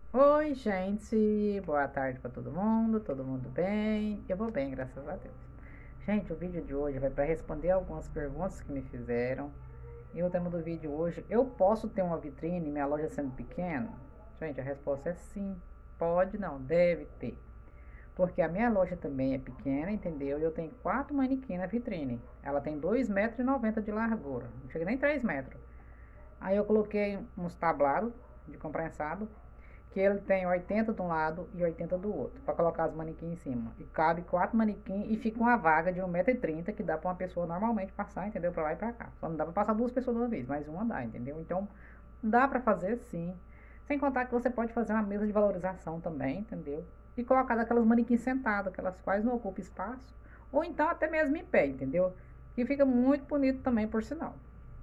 Oi, gente, boa tarde para todo mundo bem? Eu vou bem, graças a Deus. Gente, o vídeo de hoje vai para responder algumas perguntas que me fizeram. E o tema do vídeo hoje, eu posso ter uma vitrine, minha loja sendo pequena? Gente, a resposta é sim, pode não, deve ter. Porque a minha loja também é pequena, entendeu? E eu tenho 4 manequins na vitrine. Ela tem 2,90 m de largura, não chega nem 3 metros. Aí eu coloquei uns tablados de comprensado que ele tem 80 de um lado e 80 do outro, para colocar as manequins em cima. E cabe 4 manequins e fica uma vaga de 1,30 m que dá para uma pessoa normalmente passar, entendeu? Para lá e para cá. Só não dá para passar duas pessoas de uma vez, mas uma dá, entendeu? Então dá para fazer sim. Sem contar que você pode fazer uma mesa de valorização também, entendeu? E colocar daquelas manequins sentadas, aquelas quais não ocupam espaço. Ou então até mesmo em pé, entendeu? Que fica muito bonito também, por sinal.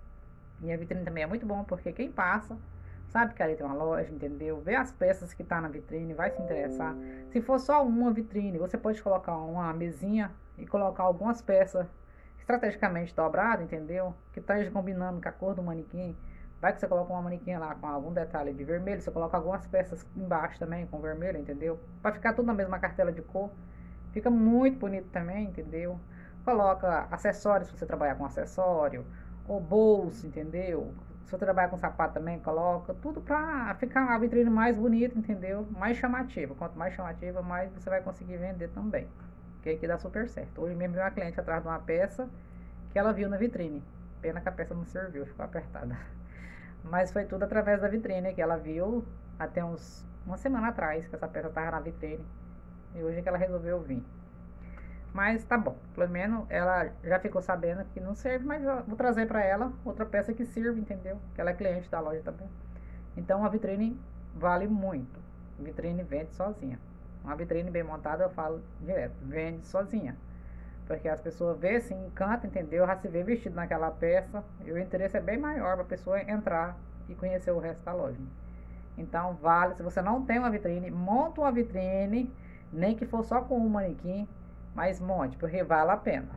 E a vitrine também é muito bom porque quem passa sabe que ali tem uma loja, entendeu? Vê as peças que tá na vitrine, vai se interessar. Se for só uma vitrine, você pode colocar uma mesinha e colocar algumas peças estrategicamente dobradas, entendeu? Que esteja combinando com a cor do manequim. Vai que você coloca uma manequim lá com algum detalhe de vermelho, você coloca algumas peças embaixo também com vermelho, entendeu? Para ficar tudo na mesma cartela de cor. Fica muito bonito também, entendeu? Coloca acessórios se você trabalhar com acessório, ou bolso, entendeu? Se você trabalhar com sapato também, coloca tudo pra ficar a vitrine mais bonita, entendeu? Mais chamativa. Quanto mais chamativa, mais você vai conseguir vender também. Que aqui dá super certo. Hoje mesmo veio uma cliente atrás de uma peça que ela viu na vitrine. Pena que a peça não serviu, ficou apertada. Mas foi tudo através da vitrine que ela viu até uma semana atrás que essa peça estava na vitrine. E hoje que ela resolveu vir. Mas tá bom, pelo menos ela já ficou sabendo que não serve, mas eu vou trazer para ela outra peça que sirva, entendeu? Que ela é cliente da loja também. Então a vitrine vale muito. A vitrine vende sozinha. Uma vitrine bem montada, eu falo direto, vende sozinha. Porque as pessoas vê, se encantam, entendeu? Já se vê vestido naquela peça e o interesse é bem maior para a pessoa entrar e conhecer o resto da loja. Então vale, se você não tem uma vitrine, monta uma vitrine, nem que for só com um manequim, mas monte, porque vale a pena.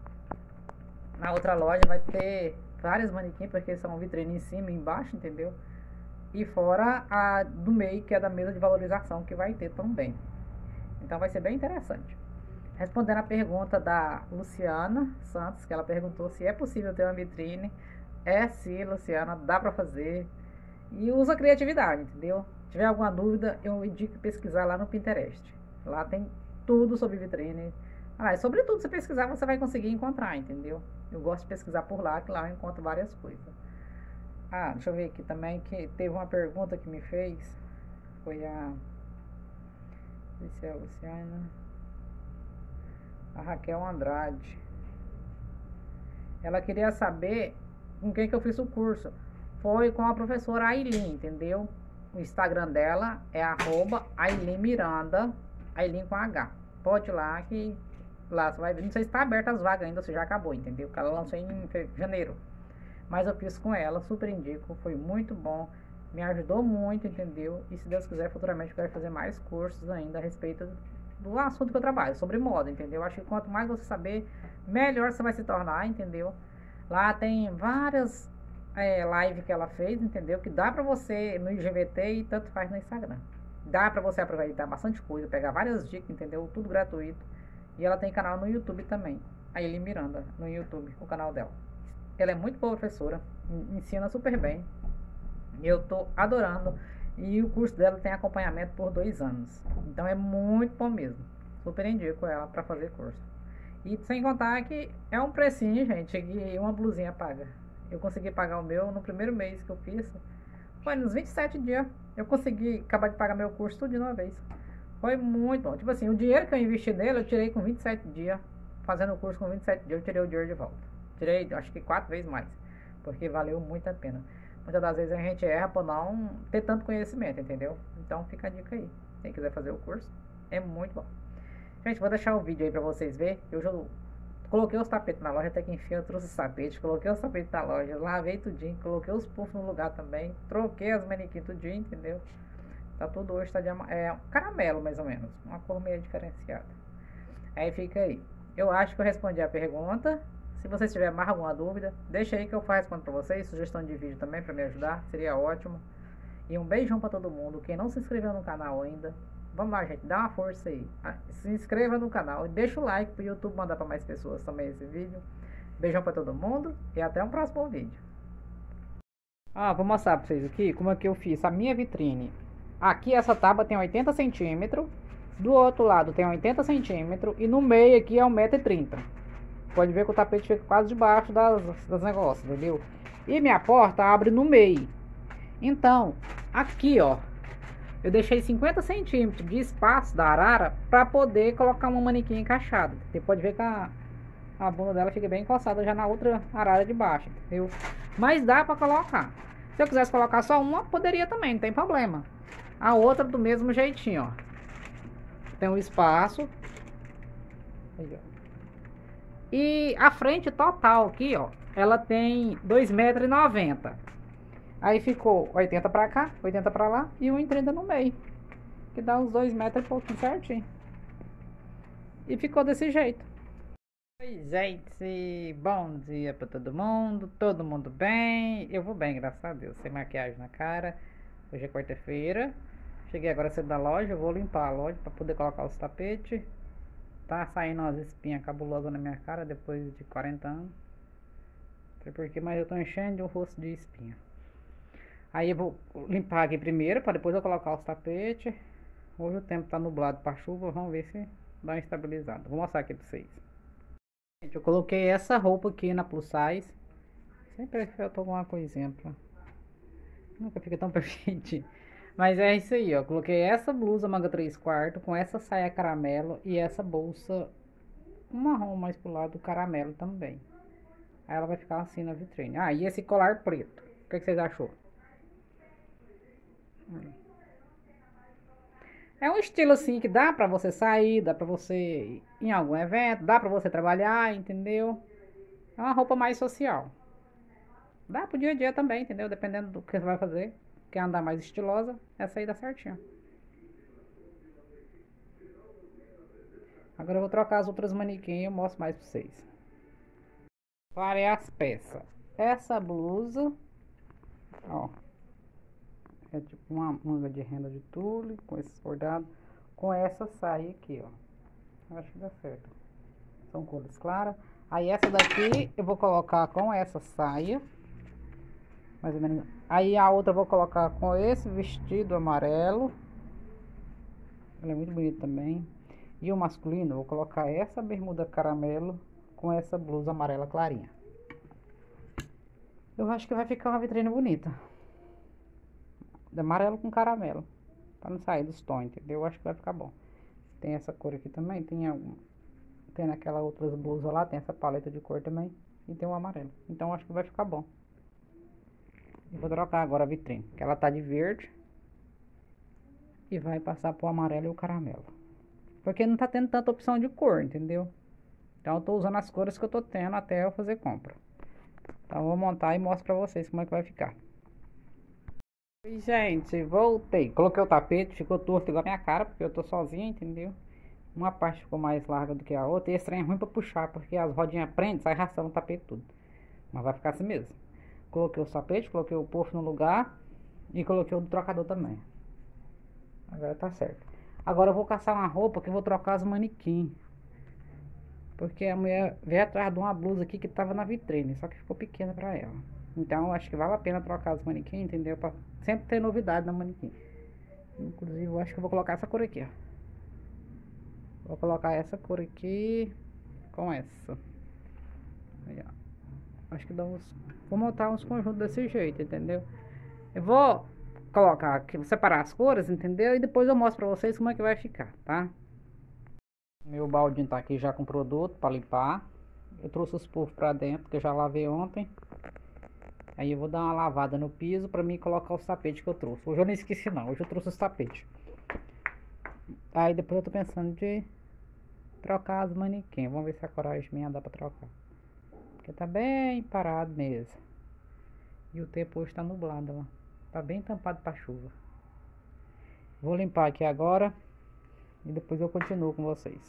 Na outra loja vai ter vários manequins, porque são vitrine em cima e embaixo, entendeu? E fora a do meio, que é da mesa de valorização, que vai ter também. Então vai ser bem interessante. Respondendo a pergunta da Luciana Santos, que ela perguntou se é possível ter uma vitrine. É sim, Luciana, dá pra fazer. E usa criatividade, entendeu? Se tiver alguma dúvida, eu indico pesquisar lá no Pinterest. Lá tem tudo sobre vitrine. Ah, sobre tudo, se pesquisar, você vai conseguir encontrar, entendeu? Eu gosto de pesquisar por lá, que lá eu encontro várias coisas. Ah, deixa eu ver aqui também, que teve uma pergunta que me fez. Foi a... Não sei se é a Luciana. A Raquel Andrade. Ela queria saber com quem que eu fiz o curso. Foi com a professora Aileen, entendeu? O Instagram dela é @Aileen Miranda, Aileen com H. Pode ir lá que lá você vai ver. Não sei se está aberta as vagas ainda, se já acabou, entendeu? Porque ela lançou em janeiro. Mas eu fiz com ela, super indico, foi muito bom. Me ajudou muito, entendeu? E se Deus quiser, futuramente eu quero fazer mais cursos ainda a respeito do assunto que eu trabalho, sobre moda, entendeu? Acho que quanto mais você saber, melhor você vai se tornar, entendeu? Lá tem várias lives que ela fez, entendeu? Que dá pra você no IGVT e tanto faz no Instagram. Dá pra você aproveitar bastante coisa, pegar várias dicas, entendeu? Tudo gratuito. E ela tem canal no YouTube também. A Eli Miranda, no YouTube, o canal dela. Ela é muito boa professora, ensina super bem. Eu tô adorando. E o curso dela tem acompanhamento por 2 anos. Então é muito bom mesmo. Super indico ela para fazer curso. E sem contar que é um precinho, gente, que uma blusinha paga. Eu consegui pagar o meu no primeiro mês que eu fiz. Foi nos 27 dias. Eu consegui acabar de pagar meu curso tudo de uma vez. Foi muito bom. Tipo assim, o dinheiro que eu investi nele, eu tirei com 27 dias. Fazendo o curso com 27 dias, eu tirei o dinheiro de volta. Tirei, acho que 4 vezes mais. Porque valeu muito a pena. Muitas das vezes a gente erra por não ter tanto conhecimento, entendeu? Então fica a dica aí. Quem quiser fazer o curso, é muito bom. Gente, vou deixar o vídeo aí pra vocês verem. Eu já coloquei os tapetes na loja, até que enfim eu trouxe os tapetes. Coloquei os tapetes na loja, lavei tudinho. Coloquei os puffs no lugar também. Troquei as manequins tudinho, entendeu? Tá tudo hoje, tá de caramelo mais ou menos. Uma cor meio diferenciada. Aí fica aí. Eu acho que eu respondi a pergunta. Se vocês tiverem mais alguma dúvida, deixa aí que eu respondo pra vocês. Sugestão de vídeo também pra me ajudar, seria ótimo. E um beijão pra todo mundo. Quem não se inscreveu no canal ainda, vamos lá, gente, dá uma força aí. Se inscreva no canal e deixa o like pro YouTube mandar pra mais pessoas também esse vídeo. Beijão pra todo mundo e até um próximo vídeo. Vou mostrar pra vocês aqui como é que eu fiz a minha vitrine. Aqui essa tábua tem 80 centímetros. Do outro lado tem 80 centímetros. E no meio aqui é 1,30 m. Pode ver que o tapete fica quase debaixo das negócios, entendeu? E minha porta abre no meio. Então, aqui ó, eu deixei 50 centímetros de espaço da arara para poder colocar uma manequim encaixada. Você pode ver que a bunda dela fica bem encostada já na outra arara de baixo, entendeu? Mas dá para colocar. Se eu quisesse colocar só uma, poderia também, não tem problema. A outra do mesmo jeitinho, ó. Tem um espaço. Aí, ó. E a frente total aqui, ó, ela tem 2,90 m. Aí ficou 80 pra cá, 80 pra lá e 1,30 no meio. Que dá uns 2 metros e pouquinho certinho. E ficou desse jeito. Oi, gente, bom dia pra todo mundo bem? Eu vou bem, graças a Deus, sem maquiagem na cara. Hoje é quarta-feira. Cheguei agora cedo da loja, eu vou limpar a loja pra poder colocar os tapetes. Tá saindo umas espinhas cabulosas na minha cara depois de 40 anos. Não sei porquê, mas eu tô enchendo o rosto de espinha. Aí eu vou limpar aqui primeiro, para depois eu colocar os tapetes. Hoje o tempo tá nublado para chuva, vamos ver se dá uma estabilizada. Vou mostrar aqui para vocês. Gente, eu coloquei essa roupa aqui na plus size. Sempre falta alguma coisinha pra... Nunca fica tão perfeitinho. Mas é isso aí, ó. Coloquei essa blusa manga 3/4 com essa saia caramelo e essa bolsa marrom mais pro lado caramelo também. Aí ela vai ficar assim na vitrine. E esse colar preto. O que vocês achou? É um estilo assim que dá pra você sair, dá pra você ir em algum evento, dá pra você trabalhar, entendeu? É uma roupa mais social. Dá pro dia a dia também, entendeu? Dependendo do que você vai fazer. Quer andar mais estilosa, essa aí dá certinho. Agora eu vou trocar as outras manequins e eu mostro mais pra vocês. Parei as peças. Essa blusa, ó, é tipo uma manga de renda de tule, com esses bordados, com essa saia aqui, ó. Acho que dá certo. São cores claras. Aí essa daqui eu vou colocar com essa saia, mais ou menos. Aí a outra eu vou colocar com esse vestido amarelo. Ele é muito bonito também. E o masculino eu vou colocar essa bermuda caramelo com essa blusa amarela clarinha. Eu acho que vai ficar uma vitrine bonita. De amarelo com caramelo. Pra não sair dos tons, entendeu? Eu acho que vai ficar bom. Tem essa cor aqui também. Tem naquela outras blusas lá. Tem essa paleta de cor também. E tem o amarelo. Então eu acho que vai ficar bom. Eu vou trocar agora a vitrine. Que ela tá de verde. E vai passar pro amarelo e o caramelo. Porque não tá tendo tanta opção de cor, entendeu? Então eu tô usando as cores que eu tô tendo até eu fazer compra. Então eu vou montar e mostro pra vocês como é que vai ficar. Oi, gente, voltei. Coloquei o tapete, ficou torto igual a minha cara, porque eu tô sozinha, entendeu? Uma parte ficou mais larga do que a outra. E esse trem é ruim pra puxar, porque as rodinhas prendem, sai arrastando o tapete tudo. Mas vai ficar assim mesmo. Coloquei os tapetes, coloquei o puff no lugar. E coloquei o do trocador também. Agora tá certo. Agora eu vou caçar uma roupa que eu vou trocar as manequins. Porque a mulher veio atrás de uma blusa aqui que tava na vitrine, só que ficou pequena pra ela. Então eu acho que vale a pena trocar as manequins, entendeu? Pra sempre ter novidade na manequim. Inclusive eu acho que eu vou colocar essa cor aqui, ó. Vou colocar essa cor aqui com essa. Aí, ó. Acho que dá uns... Vou montar uns conjuntos desse jeito, entendeu? Eu vou colocar aqui, vou separar as cores, entendeu? E depois eu mostro pra vocês como é que vai ficar, tá? Meu baldinho tá aqui já com produto pra limpar. Eu trouxe os puffs pra dentro, que eu já lavei ontem. Aí eu vou dar uma lavada no piso pra mim colocar os tapetes que eu trouxe. Hoje eu não esqueci não, hoje eu trouxe os tapetes. Aí depois eu tô pensando de trocar as manequins. Vamos ver se a coragem minha dá pra trocar. Porque tá bem parado mesmo. E o tempo hoje tá nublado, ó. Tá bem tampado pra chuva. Vou limpar aqui agora. E depois eu continuo com vocês.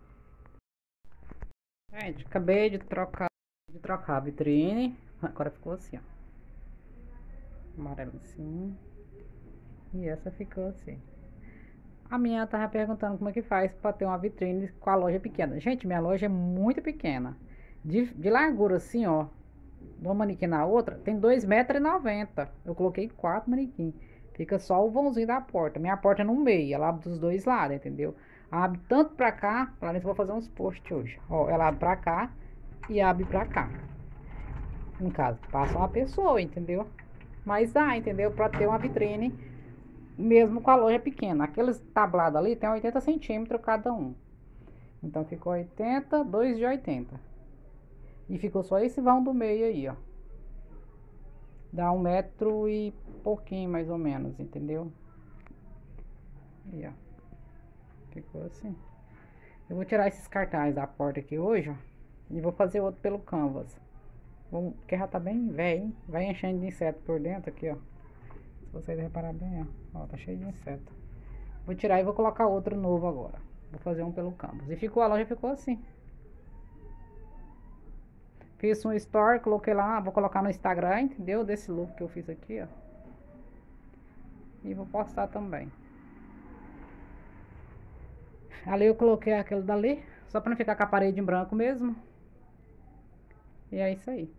Gente, acabei de trocar a vitrine. Agora ficou assim, ó. Amarelo assim. E essa ficou assim. A minha tava perguntando como é que faz para ter uma vitrine com a loja pequena. Gente, minha loja é muito pequena. De largura assim, ó, de uma manequim na outra, tem 2,90 m. Eu coloquei 4 manequim. Fica só o vãozinho da porta. Minha porta é no meio, ela abre dos dois lados, entendeu? Abre tanto pra cá, lá nisso eu vou fazer uns posts hoje. Ó, ela abre pra cá e abre pra cá. No caso, passa uma pessoa, entendeu? Mas dá, entendeu? Pra ter uma vitrine, mesmo com a loja pequena. Aqueles tablados ali tem 80 centímetros cada um. Então ficou 80, 2 de 80. E ficou só esse vão do meio aí, ó. Dá 1 metro e pouquinho, mais ou menos, entendeu? Aí, ó. Ficou assim. Eu vou tirar esses cartazes da porta aqui hoje, ó. E vou fazer outro pelo canvas. Porque já tá bem velho, hein? Vai enchendo de inseto por dentro aqui, ó. Se vocês reparar bem, ó. Ó, tá cheio de inseto. Vou tirar e vou colocar outro novo agora. Vou fazer um pelo canvas. E ficou, a loja ficou assim. Fiz um story, coloquei lá, vou colocar no Instagram, entendeu? Desse look que eu fiz aqui, ó. E vou postar também. Ali eu coloquei aquele dali, só pra não ficar com a parede em branco mesmo. E é isso aí.